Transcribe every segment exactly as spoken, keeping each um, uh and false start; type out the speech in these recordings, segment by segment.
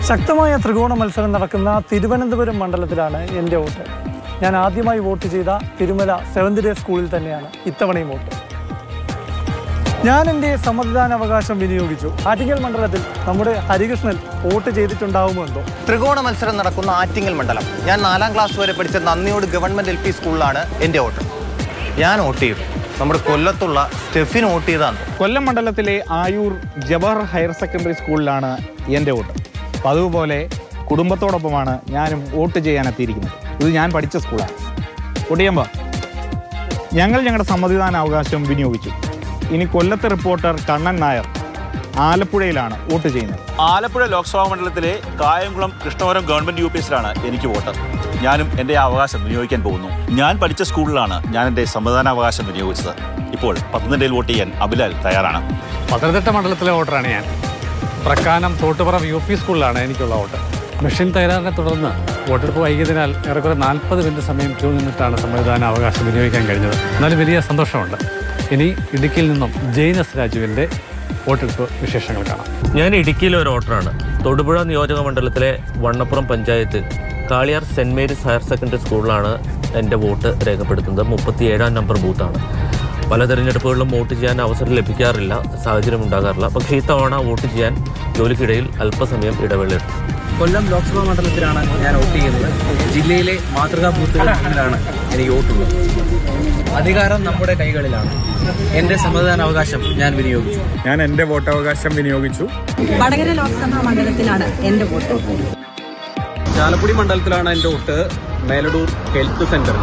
ശക്തമായ ത്രികോണ മത്സരം നടക്കുന്ന തിരുവനന്തപുരം മണ്ഡലത്തിലാണ് എൻ്റെ വോട്ട്. ഞാൻ ആദ്യമായി വോട്ട് ചെയ്ത തിരുമല സെവൻത് ഡേ സ്കൂളിൽ തന്നെയാണ് ഇത്തവണയും വോട്ട്. ഞാൻ എൻ്റെ സമ്മതിദാനാവകാശം വിനിയോഗിച്ചു. ആറ്റിങ്ങൽ മണ്ഡലത്തിൽ നമ്മുടെ ഹരികൃഷ്ണൻ വോട്ട് ചെയ്തിട്ടുണ്ടാവുമോ എന്തോ. ത്രികോണ മത്സരം നടക്കുന്ന ആറ്റിങ്ങൽ മണ്ഡലം. ഞാൻ നാലാം ക്ലാസ് വരെ പഠിച്ച നന്ദിയോട് ഗവൺമെൻറ് എൽ പി സ്കൂളിലാണ് എൻ്റെ വോട്ട്. ഞാൻ വോട്ട് ചെയ്തു. നമ്മുടെ കൊല്ലത്തുള്ള സ്റ്റെഫിന് വോട്ട് ചെയ്താണ്. കൊല്ലം മണ്ഡലത്തിലെ ആയൂർ ജവഹർ ഹയർ സെക്കൻഡറി സ്കൂളിലാണ് എൻ്റെ വോട്ട്. പതിവ് പോലെ കുടുംബത്തോടൊപ്പമാണ് ഞാനും വോട്ട് ചെയ്യാനെത്തിയിരിക്കുന്നത്. ഇത് ഞാൻ പഠിച്ച സ്കൂളാണ്. വോട്ട് ചെയ്യുമ്പോൾ ഞങ്ങൾ ഞങ്ങളുടെ സമ്മതിദാനാവകാശം വിനിയോഗിച്ചു. ഇനി കൊല്ലത്തെ റിപ്പോർട്ടർ കണ്ണൻ നായർ ആലപ്പുഴയിലാണ് വോട്ട് ചെയ്യുന്നത്. ആലപ്പുഴ ലോക്സഭാ മണ്ഡലത്തിലെ Kayamkulam Krishnapuram government U P എസിലാണ് എനിക്ക് വോട്ട്. ഞാനും എൻ്റെ അവകാശം വിനിയോഗിക്കാൻ പോകുന്നു. ഞാൻ പഠിച്ച സ്കൂളിലാണ് ഞാൻ എൻ്റെ സമ്മതിദാനാവകാശം വിനിയോഗിച്ചത്. ഇപ്പോൾ പത്തനംതിട്ടയിൽ വോട്ട് ചെയ്യാൻ അബിലാൽ തയ്യാറാണ്. പത്തനംതിട്ട മണ്ഡലത്തിലെ വോട്ടറാണ് ഞാൻ. പ്രക്കാനം തോട്ടുപുറം യു പി സ്കൂളിലാണ് എനിക്കുള്ള വോട്ട്. മെഷീൻ തകരാറിനെ തുടർന്ന് വോട്ടെടുപ്പ് വൈകിയതിനാൽ ഏറെക്കുറെ നാൽപ്പത് മിനിറ്റ് സമയം ക്യൂ നിന്നിട്ടാണ് സമ്മതിദാനാവകാശം വിനിയോഗിക്കാൻ കഴിഞ്ഞത്. എന്നാലും വലിയ സന്തോഷമുണ്ട്. ഇനി ഇടുക്കിയിൽ നിന്നും ജെയിനസ് രാജുവിൻ്റെ വോട്ടെടുപ്പ് വിശേഷങ്ങൾ കാണാം. ഞാൻ ഇടുക്കിയിലെ ഒരു വോട്ടറാണ്. തൊടുപുഴ നിയോജക മണ്ഡലത്തിലെ വണ്ണപ്പുറം പഞ്ചായത്തിൽ Kaliyar saint Mary's higher secondary സ്കൂളിലാണ് എൻ്റെ വോട്ട് രേഖപ്പെടുത്തുന്നത്. മുപ്പത്തിയേഴാം നമ്പർ ബൂത്താണ്. പല തിരഞ്ഞെടുപ്പുകളിലും വോട്ട് ചെയ്യാൻ അവസരം ലഭിക്കാറില്ല, സാഹചര്യം ഉണ്ടാകാറില്ല. പക്ഷേ ഇത്തവണ വോട്ട് ചെയ്യാൻ ജോലിക്കിടയിൽ അല്പസമയം ഇടവേളയെടുത്തു. കൊല്ലം ലോക്സഭാ മണ്ഡലത്തിലാണ് ഞാൻ വോട്ട് ചെയ്യുന്നത്. ജില്ലയിലെ മാതൃകാ ബൂത്തുകളിലാണ് എനിക്ക് വോട്ടുള്ളത്. അധികാരം നമ്മുടെ കൈകളിലാണ്. എൻ്റെ സമ്മതിദാനാവകാശം ഞാൻ വിനിയോഗിച്ചു. ഞാൻ എൻ്റെ വോട്ടവകാശം വിനിയോഗിച്ചു. വടകര ലോക്സഭാ മണ്ഡലത്തിലാണ് എൻ്റെ വോട്ട്. ചാലക്കുടി മണ്ഡലത്തിലാണ് എൻ്റെ വോട്ട്. Meladoor health centre.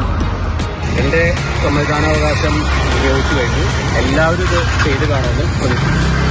എൻ്റെ സമ്മതിദാനാവകാശം ഉപയോഗിച്ചു കഴിഞ്ഞു. എല്ലാവരും ഇത് ചെയ്ത് കാണുമെന്ന് പ്രതീക്ഷിക്കുന്നു.